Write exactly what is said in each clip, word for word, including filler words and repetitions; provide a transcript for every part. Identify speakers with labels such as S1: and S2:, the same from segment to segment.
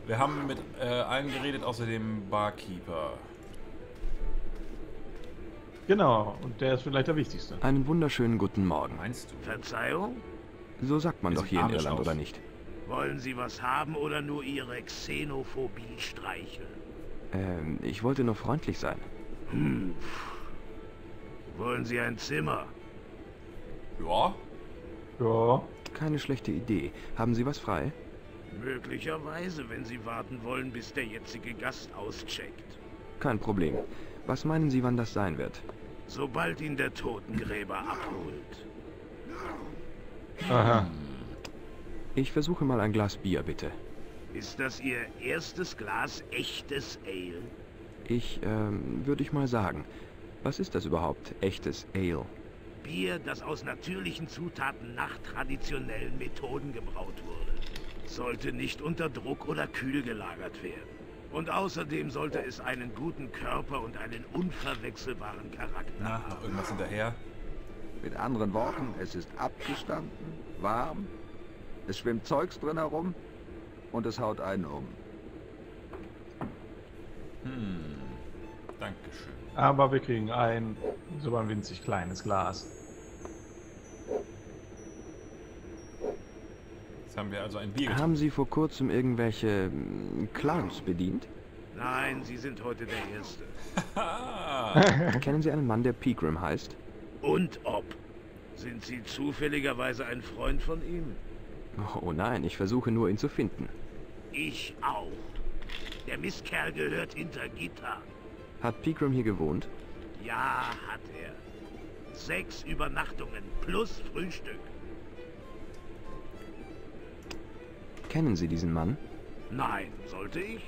S1: Wir haben mit äh, allen geredet, außer dem Barkeeper.
S2: Genau, und der ist vielleicht der wichtigste.
S3: Einen wunderschönen guten Morgen.
S1: Meinst du?
S4: Verzeihung?
S3: So sagt man
S1: Wir
S3: doch
S1: sind
S3: hier in
S1: amisch
S3: Irland,
S1: aus.
S3: oder nicht?
S4: Wollen Sie was haben oder nur Ihre Xenophobie streicheln?
S3: Ähm, ich wollte nur freundlich sein.
S4: Hm. Wollen Sie ein Zimmer?
S1: Ja.
S2: Ja.
S3: Keine schlechte Idee. Haben Sie was frei?
S4: Möglicherweise, wenn Sie warten wollen, bis der jetzige Gast auscheckt.
S3: Kein Problem. Was meinen Sie, wann das sein wird?
S4: Sobald ihn der Totengräber abholt.
S2: Aha.
S3: Ich versuche mal ein Glas Bier, bitte.
S4: Ist das Ihr erstes Glas echtes Ale?
S3: Ich, ähm, würde ich mal sagen. Was ist das überhaupt? Echtes Ale?
S4: Bier, das aus natürlichen Zutaten nach traditionellen Methoden gebraut wurde. Sollte nicht unter Druck oder kühl gelagert werden. Und außerdem sollte es einen guten Körper und einen unverwechselbaren Charakter
S1: Na,
S4: haben.
S1: noch irgendwas hinterher?
S5: Mit anderen Worten, es ist abgestanden, warm, es schwimmt Zeugs drin herum und es haut einen um.
S1: Hm. Dankeschön.
S2: Aber wir kriegen ein so ein winzig kleines Glas.
S1: Jetzt haben wir also ein Bier getrunken.
S3: Haben Sie vor kurzem irgendwelche mm, Clowns bedient?
S4: Nein, Sie sind heute der Erste.
S1: Ah,
S3: Kennen Sie einen Mann, der Pegram heißt?
S4: Und ob? Sind Sie zufälligerweise ein Freund von ihm?
S3: Oh nein, ich versuche nur, ihn zu finden.
S4: Ich auch. Der Mistkerl gehört hinter Gitter.
S3: Hat Pegram hier gewohnt?
S4: Ja, hat er. Sechs Übernachtungen plus Frühstück.
S3: Kennen Sie diesen Mann?
S4: Nein, sollte ich?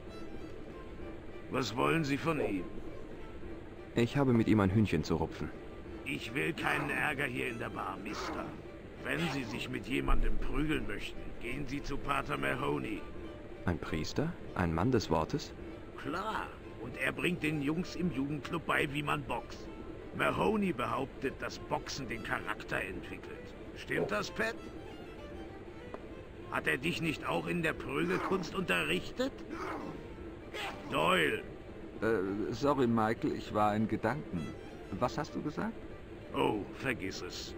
S4: Was wollen Sie von ihm?
S3: Ich habe mit ihm ein Hühnchen zu rupfen.
S4: Ich will keinen Ärger hier in der Bar, Mister. Wenn Sie sich mit jemandem prügeln möchten, gehen Sie zu Pater Mahoney.
S3: Ein Priester? Ein Mann des Wortes?
S4: Klar. Und er bringt den Jungs im Jugendclub bei, wie man boxt. Mahoney behauptet, dass Boxen den Charakter entwickelt. Stimmt das, Pat? Hat er dich nicht auch in der Prügelkunst unterrichtet? Doyle.
S5: Äh, sorry, Michael, ich war in Gedanken. Was hast du gesagt?
S4: Oh, vergiss es.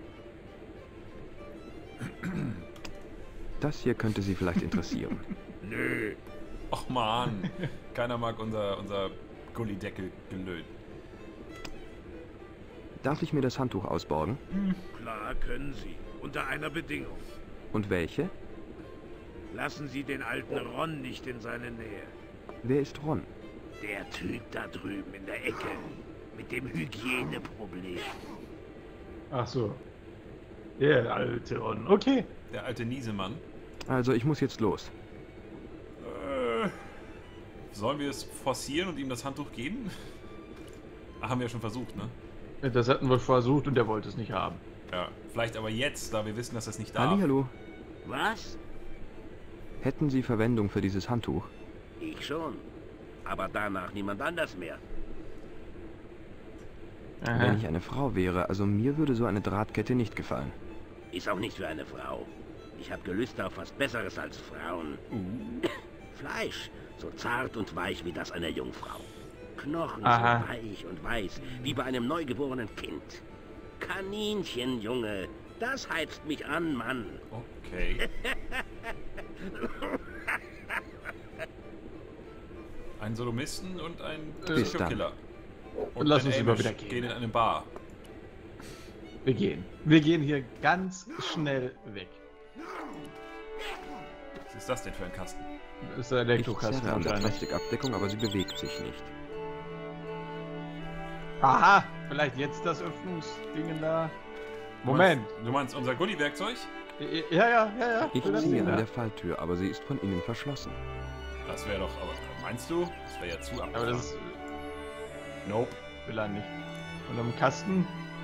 S3: Das hier könnte Sie vielleicht interessieren.
S4: Nö.
S1: ach man. Keiner mag unser, unser Gullideckel-Gelöt.
S3: Darf ich mir das Handtuch ausborgen?
S4: Klar können Sie. Unter einer Bedingung.
S3: Und welche?
S4: Lassen Sie den alten Ron nicht in seine Nähe.
S3: Wer ist Ron?
S4: Der Typ da drüben in der Ecke. Mit dem Hygieneproblem.
S2: Ach so. Der alte Ron. Okay.
S1: Der alte Niesemann.
S3: Also, ich muss jetzt los.
S1: Äh, sollen wir es forcieren und ihm das Handtuch geben? Ach, haben wir ja schon versucht, ne?
S2: Das hatten wir versucht und der wollte es nicht haben.
S1: Ja, vielleicht aber jetzt, da wir wissen, dass er es nicht darf.
S3: Hallihallo.
S4: Was?
S3: Hätten Sie Verwendung für dieses Handtuch?
S4: Ich schon. Aber danach niemand anders mehr.
S2: Aha.
S3: Wenn ich eine Frau wäre, also mir würde so eine Drahtkette nicht gefallen.
S4: Ist auch nicht für eine Frau. Ich habe Gelüste auf was Besseres als Frauen.
S1: Uh,
S4: Fleisch, so zart und weich wie das einer Jungfrau. Knochen
S2: Aha.
S4: so weich und weiß, wie bei einem neugeborenen Kind. Kaninchen, Junge, das heizt mich an, Mann.
S1: okay. Ein Sodomisten und ein
S2: Bis
S1: Psychokiller. Und
S2: Lass
S1: Ben
S2: uns lieber
S1: Amish
S2: wieder gehen.
S1: gehen in eine Bar.
S2: Wir gehen. Wir gehen hier ganz schnell weg.
S1: Was ist das denn für ein Kasten?
S2: Das ist der
S3: Ich
S2: Elektrokasten
S3: zerre an der
S2: wahrscheinlich.
S3: Plastikabdeckung, aber sie bewegt sich nicht.
S2: Aha, vielleicht jetzt das Öffnungsding da. Moment.
S1: Du meinst, du meinst unser Gulli-Werkzeug?
S2: Ja, ja, ja, ja.
S3: Ich
S2: Will das
S3: ziehe
S2: Ding
S3: an
S2: da.
S3: der Falltür, aber sie ist von innen verschlossen.
S1: Das wäre doch, aber meinst du? Das wäre ja zu abgefahren.
S2: Aber das ist,
S1: Nope.
S2: will er nicht. Und am Kasten?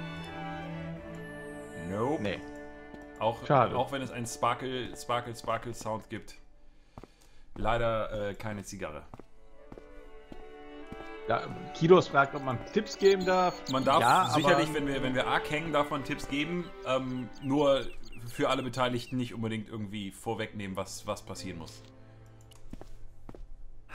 S1: Nope.
S2: Nee.
S1: Auch,
S2: Schade.
S1: auch wenn es einen Sparkle, Sparkle, Sparkle Sound gibt. Leider äh, keine Zigarre.
S2: Ja, Kidos fragt, ob man Tipps geben darf.
S1: Man darf
S2: ja,
S1: sicherlich,
S2: aber,
S1: wenn wir, wenn wir arg hängen, darf man Tipps geben. Ähm, nur für alle Beteiligten nicht unbedingt irgendwie vorwegnehmen, was, was passieren muss.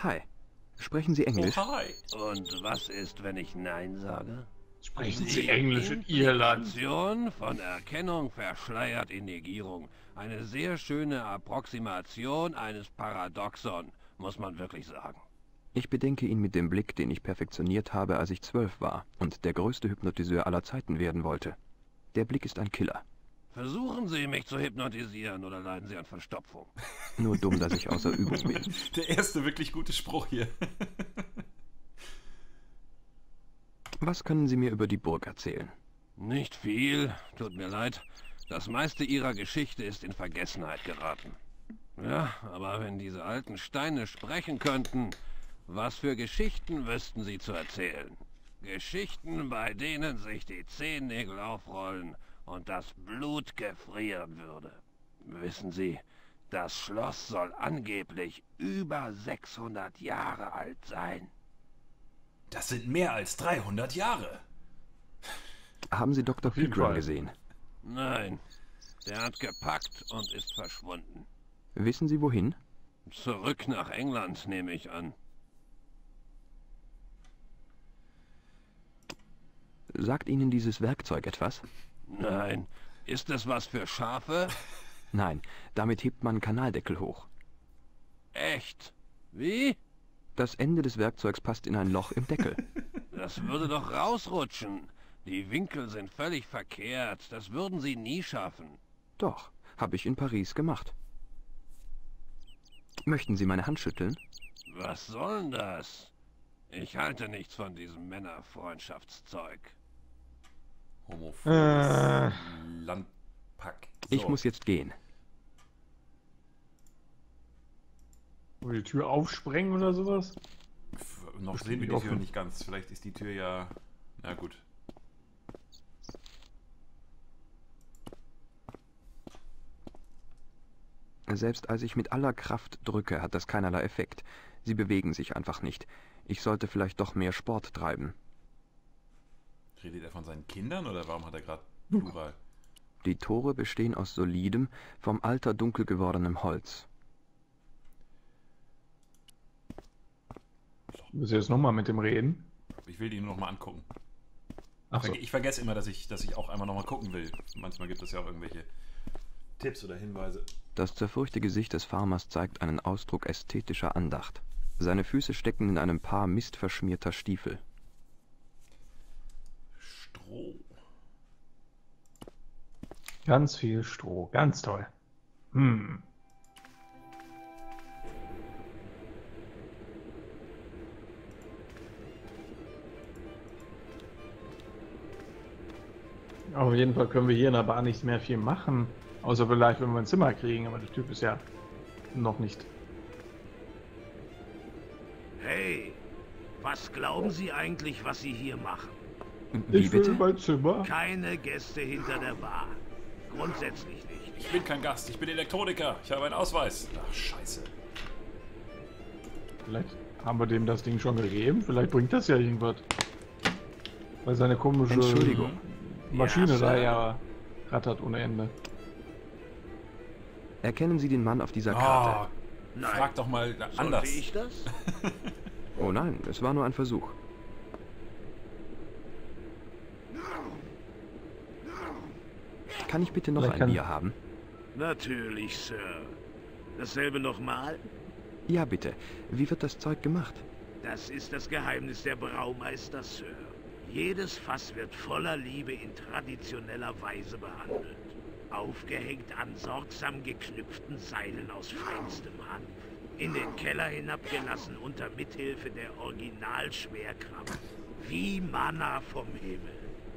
S3: Hi. Sprechen Sie Englisch?
S1: Oh, hi.
S6: Und was ist, wenn ich Nein sage?
S2: Sprechen Sie Englisch in Irland?
S6: Implikation von Erkennung verschleiert in Negierung. Eine sehr schöne Approximation eines Paradoxon, muss man wirklich sagen.
S3: Ich bedenke ihn mit dem Blick, den ich perfektioniert habe, als ich zwölf war und der größte Hypnotiseur aller Zeiten werden wollte. Der Blick ist ein Killer.
S6: Versuchen Sie, mich zu hypnotisieren oder leiden Sie an Verstopfung.
S3: Nur dumm, dass ich außer Übung bin.
S1: Der erste wirklich gute Spruch hier.
S3: Was können Sie mir über die Burg erzählen?
S6: Nicht viel, tut mir leid. Das meiste Ihrer Geschichte ist in Vergessenheit geraten. Ja, aber wenn diese alten Steine sprechen könnten, was für Geschichten wüssten sie zu erzählen? Geschichten, bei denen sich die Zehennägel aufrollen und das Blut gefrieren würde. Wissen Sie, das Schloss soll angeblich über sechshundert Jahre alt sein.
S1: Das sind mehr als dreihundert Jahre.
S3: Haben Sie Doktor
S2: Auf jeden
S3: Pegram
S2: Fall.
S3: gesehen?
S6: Nein, der hat gepackt und ist verschwunden.
S3: Wissen Sie wohin?
S6: Zurück nach England, nehme ich an.
S3: Sagt Ihnen dieses Werkzeug etwas?
S6: Nein, ist es was für Schafe?
S3: Nein, damit hebt man Kanaldeckel hoch.
S6: Echt? Wie?
S3: Das Ende des Werkzeugs passt in ein Loch im Deckel.
S6: Das würde doch rausrutschen. Die Winkel sind völlig verkehrt. Das würden Sie nie schaffen.
S3: Doch, habe ich in Paris gemacht. Möchten Sie meine Hand schütteln?
S6: Was soll denn das? Ich halte nichts von diesem Männerfreundschaftszeug.
S1: Homophobes
S2: Äh.
S1: Landpack.
S3: Ich muss jetzt gehen.
S2: Will die Tür aufsprengen oder sowas?
S1: F noch
S2: Ist
S1: sehen
S2: die
S1: wir die Tür
S2: offen?
S1: nicht ganz. Vielleicht ist die Tür ja... Na gut.
S3: Selbst als ich mit aller Kraft drücke, hat das keinerlei Effekt. Sie bewegen sich einfach nicht. Ich sollte vielleicht doch mehr Sport treiben.
S1: Redet er von seinen Kindern oder warum hat er gerade Plural?
S3: Die Tore bestehen aus solidem, vom Alter dunkel gewordenem Holz.
S2: Müssen wir jetzt nochmal mit dem reden?
S1: Ich will die nur noch mal angucken.
S2: Ach so.
S1: Ich vergesse immer, dass ich, dass ich auch einmal noch mal gucken will. Manchmal gibt es ja auch irgendwelche Tipps oder Hinweise.
S3: Das zerfurchte Gesicht des Farmers zeigt einen Ausdruck ästhetischer Andacht. Seine Füße stecken in einem Paar mistverschmierter Stiefel.
S1: Stroh.
S2: Ganz viel Stroh. Ganz toll. Hm. Auf jeden Fall können wir hier in der Bar nicht mehr viel machen. Außer vielleicht, wenn wir ein Zimmer kriegen, aber der Typ ist ja noch nicht.
S4: Hey, was glauben Sie eigentlich, was Sie hier machen?
S3: Wie
S2: Ich will
S3: bitte?
S2: mein Zimmer.
S4: Keine Gäste hinter der Bar. Grundsätzlich nicht.
S1: Ich bin kein Gast, ich bin Elektroniker. Ich habe einen Ausweis. Ach, scheiße.
S2: Vielleicht haben wir dem das Ding schon gegeben. Vielleicht bringt das ja irgendwas. Weil seine komische
S3: Entschuldigung.
S2: Maschine
S4: Ja,
S2: da
S4: Sir.
S2: ja rattert ohne Ende.
S3: Erkennen Sie den Mann auf dieser
S1: Ah,
S3: Karte?
S4: Nein.
S1: frag doch mal
S4: Sollte
S1: anders.
S4: ich das?
S3: Oh nein, es war nur ein Versuch. Kann ich bitte noch
S2: Vielleicht
S3: ein
S2: kann-
S3: Bier haben?
S4: Natürlich, Sir. Dasselbe nochmal?
S3: Ja, bitte. Wie wird das Zeug gemacht?
S4: Das ist das Geheimnis der Braumeister, Sir. Jedes Fass wird voller Liebe in traditioneller Weise behandelt. Aufgehängt an sorgsam geknüpften Seilen aus feinstem Hanf. In den Keller hinabgelassen unter Mithilfe der Originalschwerkraft. Wie Manna vom Himmel.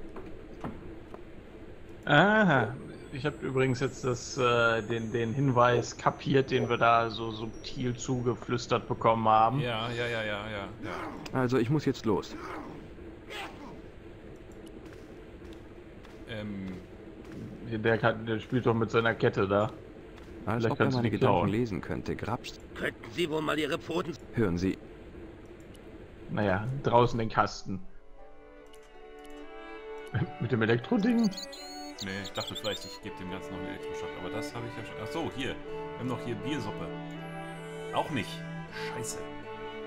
S2: Aha. Ich habe übrigens jetzt das, äh, den, den Hinweis kapiert, den wir da so subtil zugeflüstert bekommen haben.
S1: Ja, ja, ja, ja, ja, ja.
S3: Also, ich muss jetzt los.
S1: Ähm,
S2: Der, kann, der spielt doch mit seiner Kette da.
S3: Als
S2: Vielleicht
S3: ob er
S2: kannst du
S3: meine
S2: die
S3: Gedanken
S2: klauen.
S3: lesen könnte, grapscht.
S6: Könnten Sie wohl mal Ihre Pfoten...
S3: Hören Sie,
S2: Naja, draußen den Kasten. Mit dem Elektroding?
S1: nee, ich dachte vielleicht, ich gebe dem Ganzen noch einen Elektroschock. Aber das habe ich ja schon... Ach so, hier. Wir haben noch hier Biersuppe. Auch nicht. Scheiße.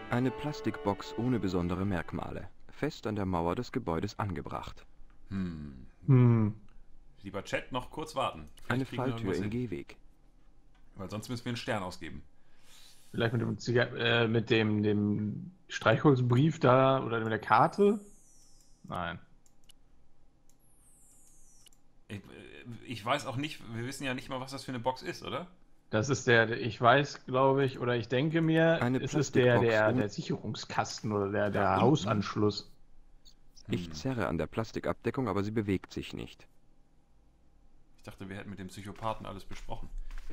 S3: Eine Plastikbox ohne besondere Merkmale, fest an der Mauer des Gebäudes angebracht.
S1: Hm.
S2: Hm.
S1: Lieber Chat, noch kurz warten. Vielleicht
S3: Eine
S1: kriegen wir
S3: Falltür
S1: irgendwas
S3: im
S1: hin.
S3: Gehweg.
S1: Weil sonst müssen wir einen Stern ausgeben.
S2: Vielleicht mit dem, Ziga äh, mit dem, dem Streichholzbrief da oder mit der Karte? Nein.
S1: Ich, ich weiß auch nicht, wir wissen ja nicht mal, was das für eine Box ist, oder?
S2: Das ist der, der- ich weiß, glaube ich, oder ich denke mir,
S3: Eine
S2: es ist der,
S3: Plastikbox
S2: der,
S3: ohne-
S2: der Sicherungskasten oder der, der
S1: Ja, unten.
S2: Hausanschluss.
S3: Ich
S1: Hm.
S3: zerre an der Plastikabdeckung, aber sie bewegt sich nicht.
S1: Ich dachte, wir hätten mit dem Psychopathen alles besprochen.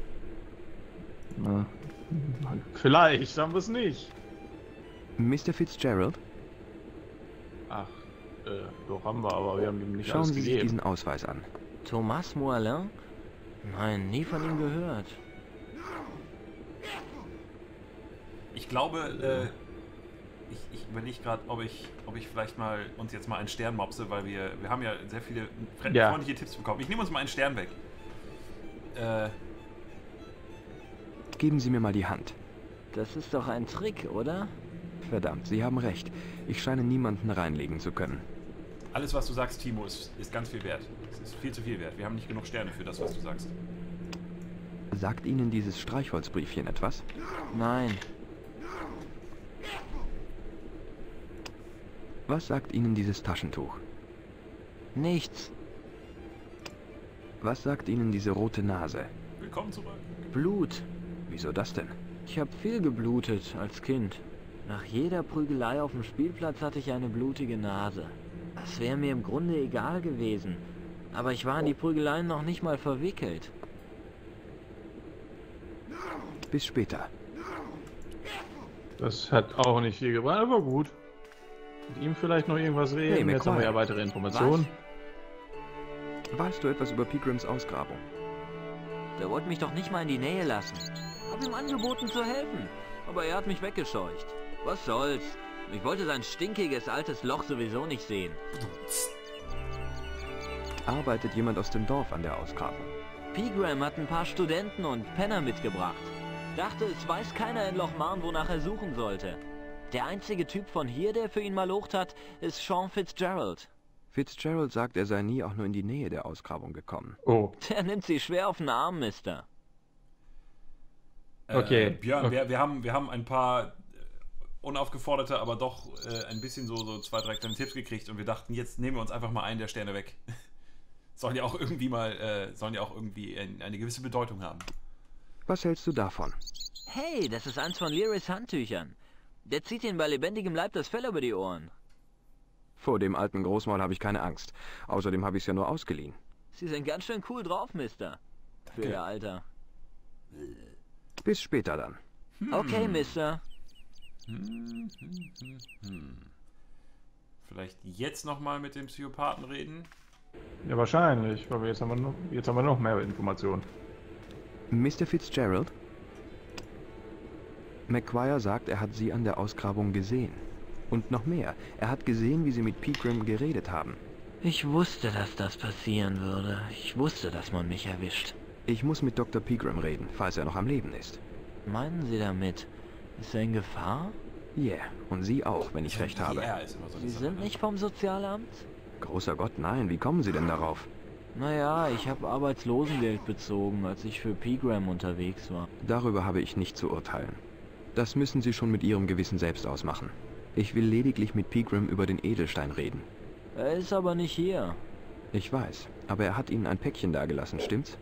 S2: Na, vielleicht, haben wir es nicht.
S3: Mister Fitzgerald,
S2: Ach, äh, doch haben wir, aber wir haben ihm nicht
S3: schauen
S2: alles
S3: Sie sich
S2: gegeben.
S3: diesen Ausweis an.
S7: Thomas Moellin? Nein, nie von ihm gehört.
S1: Ich glaube, äh, ich, ich überlege gerade, ob ich, ob ich vielleicht mal uns jetzt mal einen Stern mopse, weil wir, wir haben ja sehr viele fre-
S2: Ja.
S1: freundliche Tipps bekommen. Ich nehme uns mal einen Stern weg. Äh,
S3: Geben Sie mir mal die Hand.
S7: Das ist doch ein Trick, oder?
S3: Verdammt, Sie haben recht. Ich scheine niemanden reinlegen zu können.
S1: alles, was du sagst, Timo, ist, ist ganz viel wert. Es ist viel zu viel wert. Wir haben nicht genug Sterne für das, was du sagst.
S3: Sagt Ihnen dieses Streichholzbriefchen etwas?
S7: Nein.
S3: Was sagt Ihnen dieses Taschentuch?
S7: Nichts.
S3: Was sagt Ihnen diese rote Nase?
S1: Willkommen zurück.
S7: Blut.
S3: Wieso das denn?
S7: Ich habe viel geblutet als Kind. Nach jeder Prügelei auf dem Spielplatz hatte ich eine blutige Nase. Das wäre mir im Grunde egal gewesen. Aber ich war in die Prügeleien noch nicht mal verwickelt.
S3: Bis später.
S2: Das hat auch nicht viel gebracht, aber gut. Mit ihm vielleicht noch irgendwas reden.
S3: Hey,
S2: Jetzt haben wir ja
S3: McCoy.
S2: weitere Informationen.
S3: Weißt du etwas über Pigrams Ausgrabung?
S7: Der wollte mich doch nicht mal in die Nähe lassen. Hab ihm angeboten zu helfen, aber er hat mich weggescheucht. Was soll's? Ich wollte sein stinkiges altes Loch sowieso nicht sehen.
S3: Arbeitet jemand aus dem Dorf an der Ausgrabung?
S7: Pigram hat ein paar Studenten und Penner mitgebracht. Dachte, es weiß keiner in Loch Marne, wonach er suchen sollte. Der einzige Typ von hier, der für ihn malocht hat, ist Sean Fitzgerald.
S3: Fitzgerald sagt, er sei nie auch nur in die Nähe der Ausgrabung gekommen.
S2: Oh,
S7: Der nimmt sie schwer auf den Arm, Mister.
S1: Äh,
S2: Okay.
S1: Björn,
S2: Okay.
S1: Wir, wir, haben, wir haben ein paar äh, unaufgeforderte, aber doch äh, ein bisschen so, so zwei, drei kleine Tipps gekriegt und wir dachten, jetzt nehmen wir uns einfach mal einen der Sterne weg. sollen ja auch irgendwie mal, äh, sollen ja auch irgendwie ein, eine gewisse Bedeutung haben.
S3: Was hältst du davon?
S7: Hey, das ist eins von Learys Handtüchern. Der zieht ihnen bei lebendigem Leib das Fell über die Ohren.
S3: Vor dem alten Großmaul habe ich keine Angst. Außerdem habe ich es ja nur ausgeliehen.
S7: Sie sind ganz schön cool drauf, Mister. Für
S1: Danke.
S7: ihr Alter.
S3: Bis später dann.
S7: Okay, Mister.
S1: Hm, hm, hm, hm. Vielleicht jetzt nochmal mit dem Psychopathen reden?
S2: ja wahrscheinlich, weil wir jetzt haben wir noch, jetzt haben wir noch mehr Informationen.
S3: Mister Fitzgerald? McQuire sagt, er hat Sie an der Ausgrabung gesehen. Und noch mehr, er hat gesehen, wie Sie mit Pigram geredet haben.
S7: Ich wusste, dass das passieren würde. Ich wusste, dass man mich erwischt.
S3: Ich muss mit Doktor Pigram reden, falls er noch am Leben ist.
S7: Meinen Sie damit? Ist er in Gefahr?
S3: Yeah, und Sie auch, wenn ich recht habe.
S1: Ja, ist immer so eine
S7: Sie
S1: Sache,
S7: sind
S1: ne?
S7: nicht vom Sozialamt?
S3: Großer Gott, nein, wie kommen Sie denn darauf?
S7: Naja, ich habe Arbeitslosengeld bezogen, als ich für Pigram unterwegs war.
S3: Darüber habe ich nicht zu urteilen. Das müssen Sie schon mit Ihrem Gewissen selbst ausmachen. Ich will lediglich mit Pigram über den Edelstein reden.
S7: Er ist aber nicht hier.
S3: Ich weiß, aber er hat Ihnen ein Päckchen dagelassen, stimmt's?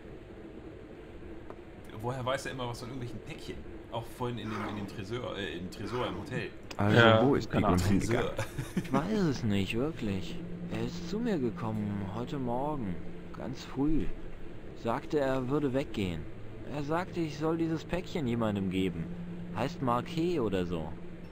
S1: Woher weiß er immer was von irgendwelchen Päckchen? Auch vorhin in dem, in dem Tresor, äh, im Tresor im Hotel.
S3: Also,
S2: Ja,
S3: wo ist
S2: keine
S3: Pigram
S2: Ahnung.
S3: hingegangen?
S7: Ich weiß es nicht, wirklich. Er ist zu mir gekommen, heute Morgen. Ganz früh. Sagte, er würde weggehen. Er sagte, ich soll dieses Päckchen jemandem geben. Heißt Marquet oder so.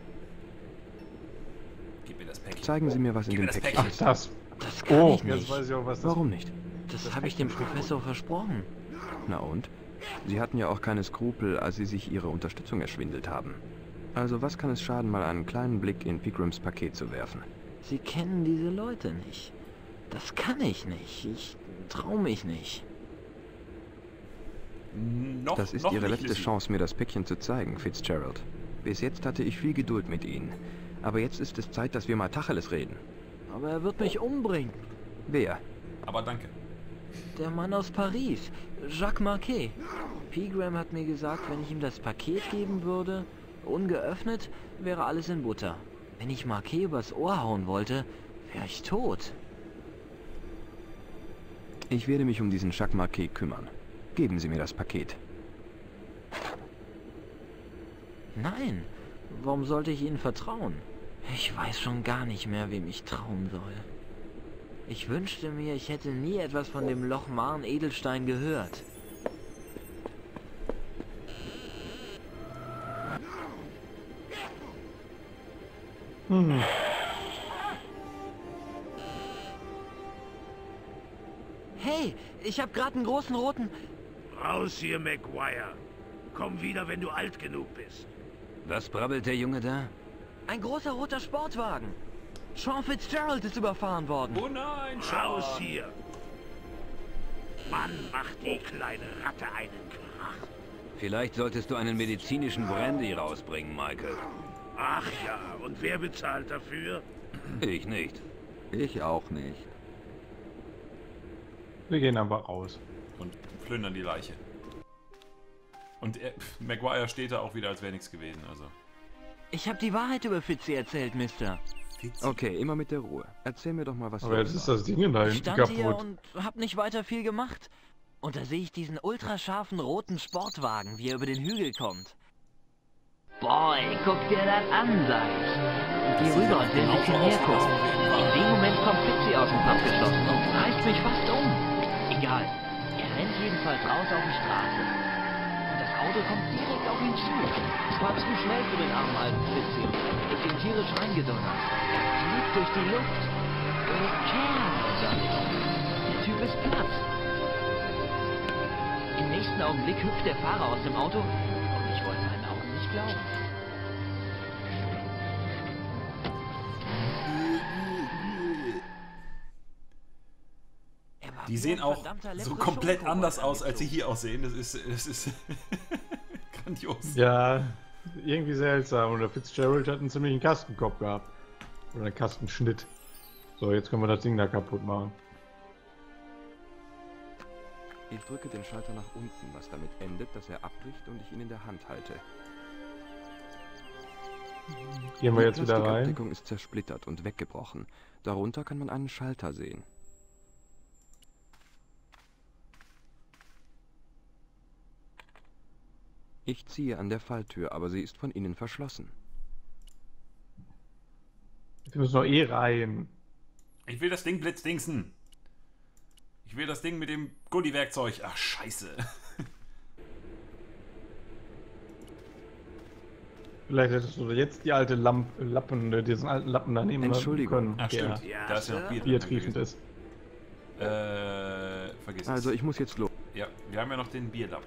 S1: Gib mir das Päckchen.
S3: Zeigen Sie mir, was in
S1: Gib
S3: dem
S1: mir das
S3: Päckchen
S2: Ach,
S3: ist.
S2: das.
S7: Das kann
S2: Oh,
S7: ich
S2: jetzt
S7: nicht.
S2: weiß ich auch, was das
S3: Warum nicht?
S7: Das habe ich dem Professor versprochen.
S3: Na und? Sie hatten ja auch keine Skrupel, als Sie sich Ihre Unterstützung erschwindelt haben. Also was kann es schaden, mal einen kleinen Blick in Pigrams Paket zu werfen?
S7: Sie kennen diese Leute nicht. Das kann ich nicht. Ich trau mich nicht.
S1: Noch,
S3: Das ist
S1: noch
S3: Ihre
S1: nicht,
S3: letzte
S1: Lizzie.
S3: Chance, mir das Päckchen zu zeigen, Fitzgerald. Bis jetzt hatte ich viel Geduld mit Ihnen. Aber jetzt ist es Zeit, dass wir mal Tacheles reden.
S7: Aber er wird mich umbringen.
S3: Wer?
S1: Aber danke.
S7: Der Mann aus Paris, Jacques Marquet. Pegram hat mir gesagt, wenn ich ihm das Paket geben würde, ungeöffnet, wäre alles in Butter. Wenn ich Marquet übers Ohr hauen wollte, wäre ich tot.
S3: Ich werde mich um diesen Jacques Marquet kümmern. Geben Sie mir das Paket.
S7: Nein, warum sollte ich Ihnen vertrauen? Ich weiß schon gar nicht mehr, wem ich trauen soll. Ich wünschte mir, ich hätte nie etwas von dem Loch Marne Edelstein gehört.
S2: Hm.
S7: Hey, ich habe gerade einen großen roten...
S4: Raus hier, Maguire. Komm wieder, wenn du alt genug bist.
S3: Was brabbelt der Junge da?
S7: Ein großer roter Sportwagen. Sean Fitzgerald ist überfahren worden.
S1: Oh nein,
S4: Raus
S1: Sean.
S4: hier. Mann, macht die kleine Ratte einen Krach.
S6: Vielleicht solltest du einen medizinischen Brandy rausbringen, Michael.
S4: Ach ja, und wer bezahlt dafür?
S6: Ich nicht.
S5: Ich auch nicht.
S2: Wir gehen einfach raus.
S1: Und plündern die Leiche. Und er, pff, Maguire steht da auch wieder, als wäre nichts gewesen. Also.
S7: Ich habe die Wahrheit über Fitzy erzählt, Mister.
S3: Okay, immer mit der Ruhe. Erzähl mir doch mal, was
S2: Aber
S3: los
S2: jetzt ist
S3: war.
S2: das Ding da
S7: Ich
S2: hinten
S7: stand hier
S2: kaputt.
S7: und hab nicht weiter viel gemacht. Und da sehe ich diesen ultrascharfen roten Sportwagen, wie er über den Hügel kommt. Boy, guck dir das an, sag ich. Geh rüber und will ein bisschen näher gucken. In dem Moment kommt Fitzy aus dem Pub geschossen und reißt mich fast um. Egal. Er rennt jedenfalls raus auf die Straße. Und das Auto kommt direkt auf ihn zu. Es war zu schnell für den armen alten Fitzy. Ist ihm tierisch reingedonnert. Er fliegt durch die Luft. Okay, sag ich. Der Typ ist platt. Im nächsten Augenblick hüpft der Fahrer aus dem Auto und ich wollte meinen Augen nicht glauben. Er war
S1: Die
S7: wie
S1: sehen
S7: ein
S1: auch
S7: verdammter
S1: so
S7: Leprechaun
S1: komplett anders aus, als sie
S7: angezogen.
S1: hier aussehen. Das ist, das ist grandios.
S2: Ja, irgendwie seltsam. Und der Fitzgerald hat einen ziemlichen Kastenkopf gehabt. Oder einen Kastenschnitt. So, jetzt können wir das Ding da kaputt machen.
S3: Ich drücke den Schalter nach unten, was damit endet, dass er abbricht und ich ihn in der Hand halte.
S2: Gehen wir
S3: Die
S2: jetzt wieder rein.
S3: Plastikabdeckung ist zersplittert und weggebrochen. Darunter kann man einen Schalter sehen. Ich ziehe an der Falltür, aber sie ist von innen verschlossen.
S2: Wir müssen doch eh rein.
S1: Ich will das Ding blitzdingsen. Ich will das Ding mit dem Gulli-Werkzeug. Ach, scheiße.
S2: Vielleicht hättest du jetzt die alte Lamp Lappen, äh, diesen alten Lappen da nehmen
S3: Entschuldigung.
S2: können.
S1: Ach,
S2: der
S1: stimmt.
S4: Ja,
S1: Da ist ja noch Bier drin.
S2: biertriefend ist.
S1: Äh, vergiss es.
S3: Also ich muss jetzt los.
S1: Ja, wir haben ja noch den Bierlappen.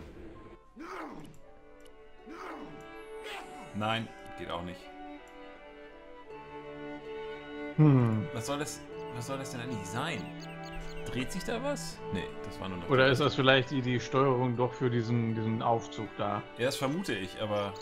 S1: Nein, geht auch nicht.
S2: Hm.
S1: Was soll das, was soll das denn eigentlich sein? Dreht sich da was? Nee, das war nur noch...
S2: Oder ist das vielleicht die, die Steuerung doch für diesen, diesen Aufzug da?
S1: Ja, das vermute ich, aber...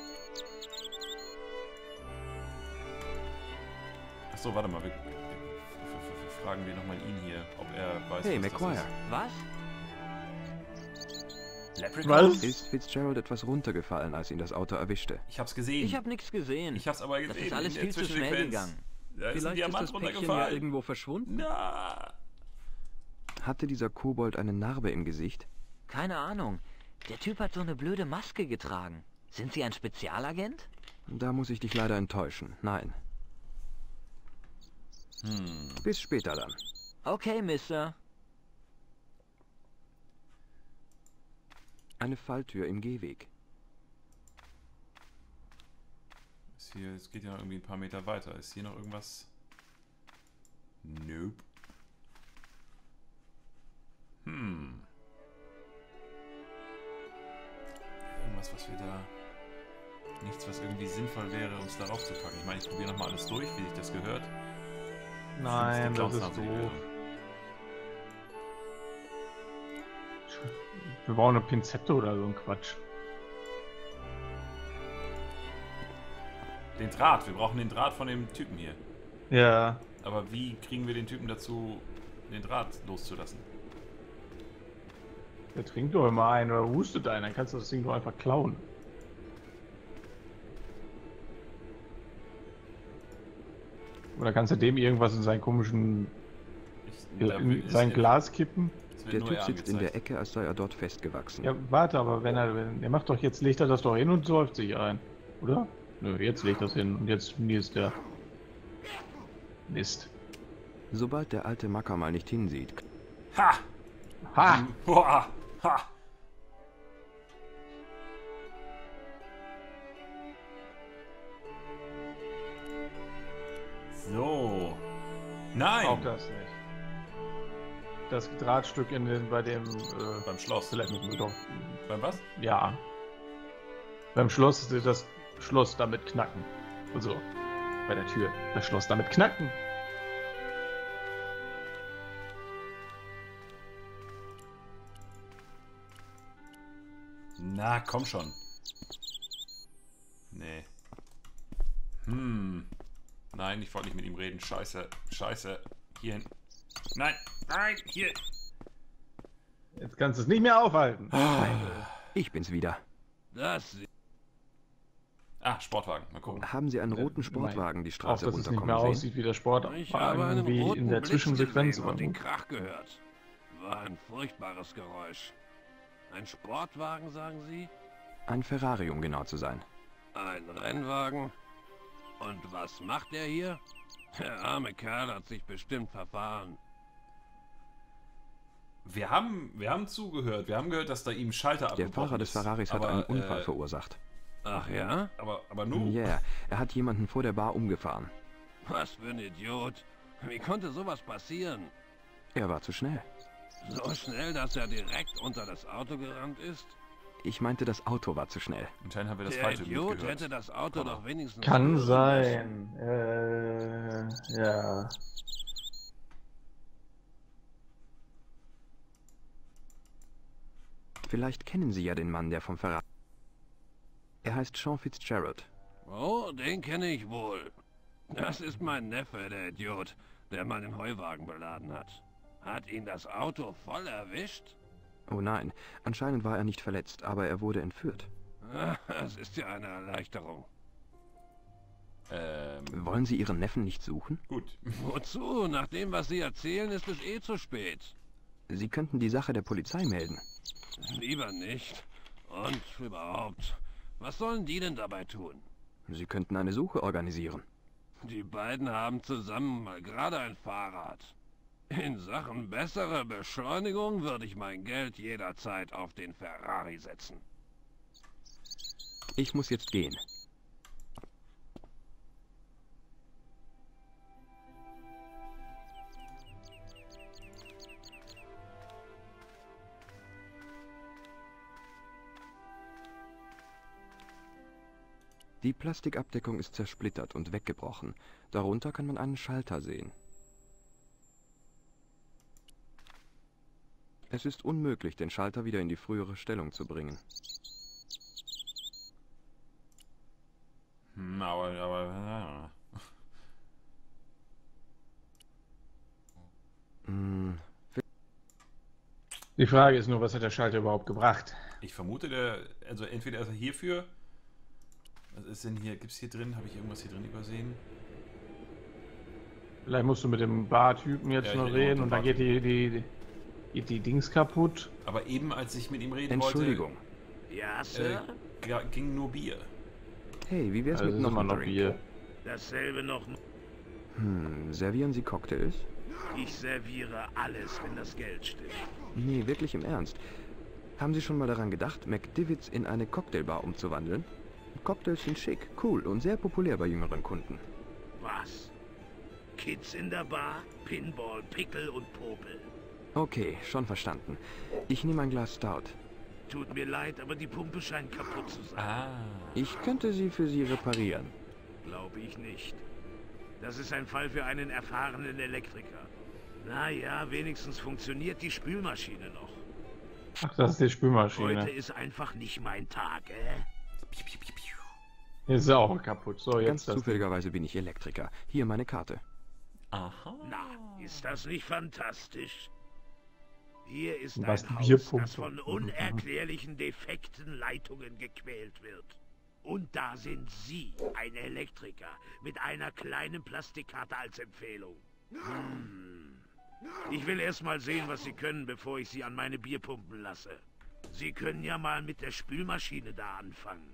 S1: Achso, warte mal, wir, wir, wir, wir fragen wir nochmal ihn hier, ob er weiß,
S3: Hey,
S1: was
S3: Maguire.
S7: Was?
S1: das ist. Leprechaun?
S2: Was?
S3: Ist Fitzgerald etwas runtergefallen, als ihn das Auto erwischte?
S1: Ich hab's gesehen.
S7: Ich habe nichts gesehen.
S1: Ich hab's aber gesehen.
S7: Das ist alles
S1: in der
S7: viel zu schnell
S1: Zwischensequenz.
S7: gegangen.
S1: Da ist ein
S3: Vielleicht ist
S1: Diamant
S3: das Päckchen ja
S1: runtergefallen.
S3: irgendwo verschwunden.
S1: Na.
S3: Hatte dieser Kobold eine Narbe im Gesicht?
S7: Keine Ahnung. Der Typ hat so eine blöde Maske getragen. Sind Sie ein Spezialagent?
S3: Da muss ich dich leider enttäuschen. Nein.
S1: Hm.
S3: Bis später dann.
S7: Okay, Mister.
S3: Eine Falltür im Gehweg.
S1: Ist hier, es geht ja irgendwie ein paar Meter weiter. Ist hier noch irgendwas? Nope. Hm. Irgendwas, was wir da... Nichts, was irgendwie sinnvoll wäre, uns darauf zu packen. Ich meine, ich probiere nochmal alles durch, wie sich das gehört.
S2: Nein, das ist
S1: Clowns haben sie
S2: doof.
S1: gehört.
S2: Wir brauchen eine Pinzette oder so ein Quatsch.
S1: Den Draht. Wir brauchen den Draht von dem Typen hier.
S2: Ja.
S1: Aber wie kriegen wir den Typen dazu, den Draht loszulassen?
S2: Der trinkt doch immer einen oder hustet einen, dann kannst du das Ding doch einfach klauen. Oder kannst du dem irgendwas in seinen komischen
S1: Ich,
S2: Gla- in sein Glas kippen?
S1: Es wird
S3: Der
S1: nur
S3: Typ
S1: er
S3: sitzt in der
S1: angezeigt.
S3: Ecke, als sei er dort festgewachsen.
S2: Ja, warte, aber wenn er, wenn, er macht doch jetzt, legt er das doch hin und säuft sich ein, oder? Nö, jetzt legt er das hin und jetzt ist der Mist.
S3: Sobald der alte Macker mal nicht hinsieht,
S1: Ha!
S2: Ha!
S1: Boah! Ha! So. Nein!
S2: Auch das nicht. Das Drahtstück in den, bei dem, äh,
S1: Beim Schloss.
S2: vielleicht müssen wir doch,
S1: Beim was?
S2: ja. Beim Schloss, das Schloss damit knacken. Also, bei der Tür. Das Schloss damit knacken.
S1: Na, komm schon. Nee. Hm. Nein, ich wollte nicht mit ihm reden. Scheiße. Scheiße. Hierhin. Nein. Nein. Hier.
S2: Jetzt kannst du es nicht mehr aufhalten.
S3: ich bin's wieder.
S6: Das
S1: Ah, Sportwagen. Mal gucken.
S3: Haben Sie einen roten Sportwagen die
S2: Auch,
S3: Straße
S2: dass es nicht mehr
S3: runterkommen sehen?
S2: aussieht wie der
S6: Ich habe
S2: Sportwagen,
S6: einen
S2: wie
S6: roten
S2: in der
S6: Blitz
S2: Zwischensequenz.
S6: gesehen und den
S2: oder so.
S6: Krach gehört. War ein furchtbares Geräusch. Ein Sportwagen, sagen Sie?
S3: Ein Ferrari, um genau zu sein.
S6: Ein Rennwagen? Und was macht er hier? Der arme Kerl hat sich bestimmt verfahren.
S1: Wir haben, wir haben zugehört. Wir haben gehört, dass da ihm Schalter
S3: Der
S1: abgebrochen
S3: Fahrer des
S1: ist.
S3: Ferraris hat
S1: aber,
S3: einen Unfall
S1: äh,
S3: verursacht.
S6: Ach ja?
S1: Aber, aber nun.
S3: Ja, yeah, er hat jemanden vor der Bar umgefahren.
S6: Was für ein Idiot. Wie konnte sowas passieren?
S3: Er war zu schnell.
S6: So schnell, dass er direkt unter das Auto gerannt ist?
S3: Ich meinte, das Auto war zu schnell.
S1: Anscheinend haben wir das
S6: Der
S1: falsche Lied
S6: Idiot
S1: gehört.
S6: hätte das Auto doch wenigstens...
S2: Kann
S6: hören müssen.
S2: sein. Äh, ja.
S3: Vielleicht kennen Sie ja den Mann, der vom Ferrari... Er heißt Sean Fitzgerald.
S6: Oh, den kenne ich wohl. Das ist mein Neffe, der Idiot, der meinen Heuwagen beladen hat. Hat ihn das Auto voll erwischt?
S3: Oh nein, anscheinend war er nicht verletzt, aber er wurde entführt.
S6: Ah, das ist ja eine Erleichterung.
S1: Ähm,
S3: Wollen Sie Ihren Neffen nicht suchen?
S1: gut.
S6: Wozu? Nach dem, was Sie erzählen, ist es eh zu spät.
S3: Sie könnten die Sache der Polizei melden.
S6: Lieber nicht. Und überhaupt, was sollen die denn dabei tun?
S3: Sie könnten eine Suche organisieren.
S6: Die beiden haben zusammen mal gerade ein Fahrrad. In Sachen bessere Beschleunigung würde ich mein Geld jederzeit auf den Ferrari setzen.
S3: Ich muss jetzt gehen. Die Plastikabdeckung ist zersplittert und weggebrochen. Darunter kann man einen Schalter sehen. Es ist unmöglich, den Schalter wieder in die frühere Stellung zu bringen.
S1: Hm, aber, aber, ja.
S3: Hm,
S2: Die Frage ist nur, was hat der Schalter überhaupt gebracht?
S1: Ich vermute, der, also entweder ist er hierfür. Was ist denn hier? Gibt es hier drin? Habe ich irgendwas hier drin übersehen?
S2: Vielleicht musst du mit dem Bartypen jetzt
S1: Ja, ich
S2: noch
S1: rede
S2: reden
S1: mit
S2: und
S1: dem
S2: dann geht die, die, geht die Dings kaputt.
S1: Aber eben, als ich mit ihm reden
S3: Entschuldigung.
S4: Ja,
S1: wollte,
S4: Sir?
S1: äh, ga- ging nur Bier.
S3: Hey, wie wär's
S2: Also
S3: mit
S2: ist
S3: noch
S2: immer
S3: einem
S2: noch
S3: Drink?
S2: Bier.
S4: Dasselbe noch.
S3: Hm, servieren Sie Cocktails?
S4: Ich serviere alles, wenn das Geld stimmt.
S3: Nee, wirklich im Ernst. Haben Sie schon mal daran gedacht, McDivits in eine Cocktailbar umzuwandeln? Cocktails sind schick, cool und sehr populär bei jüngeren Kunden.
S4: Was? Kids in der Bar, Pinball, Pickel und Popel.
S3: Okay, schon verstanden. Ich nehme ein Glas Stout.
S4: Tut mir leid, aber die Pumpe scheint kaputt zu sein.
S1: Ah.
S3: Ich könnte sie für Sie reparieren.
S4: Glaube ich nicht. Das ist ein Fall für einen erfahrenen Elektriker. Naja, wenigstens funktioniert die Spülmaschine noch.
S2: Ach, das ist die Spülmaschine.
S4: Heute ist einfach nicht mein Tag, äh?
S1: Piu, piu, piu, piu.
S2: Ist auch kaputt. So,
S3: Ganz
S2: jetzt das.
S3: zufälligerweise bin ich Elektriker. Hier meine Karte.
S1: Aha.
S4: Na, ist das nicht fantastisch? Hier ist
S2: Und
S4: ein
S2: was, die
S4: Haus,
S2: Bierpumpe?
S4: das von unerklärlichen defekten Leitungen gequält wird. Und da sind Sie, ein Elektriker, mit einer kleinen Plastikkarte als Empfehlung. Hm. Ich will erst mal sehen, was Sie können, bevor ich Sie an meine Bier pumpen lasse. Sie können ja mal mit der Spülmaschine da anfangen.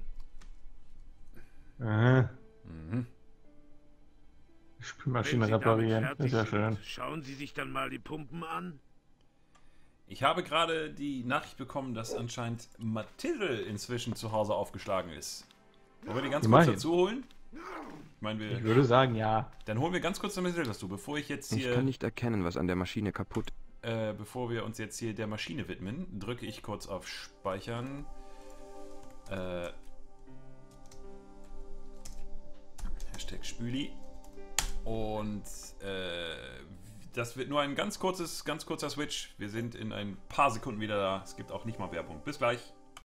S2: Aha.
S1: Mhm.
S2: Spülmaschine
S4: Wenn Sie damit
S2: reparieren.
S4: fertig
S2: Ist ja
S4: sind,
S2: schön.
S4: schauen Sie sich dann mal die Pumpen an.
S1: Ich habe gerade die Nachricht bekommen, dass anscheinend Mathilde inzwischen zu Hause aufgeschlagen ist. Wollen wir die ganz
S2: Immerhin.
S1: kurz dazu holen? Ich meine,
S2: Ich
S1: wir,
S2: würde sagen, ja.
S1: dann holen wir ganz kurz Mathilde dazu, bevor ich jetzt
S3: Ich
S1: hier,
S3: kann nicht erkennen, was an der Maschine kaputt...
S1: äh, bevor wir uns jetzt hier der Maschine widmen, drücke ich kurz auf Speichern. Äh, Hashtag Spüli. Und äh, das wird nur ein ganz kurzes, ganz kurzer Switch. Wir sind in ein paar Sekunden wieder da. Es gibt auch nicht mal Werbung. Bis gleich.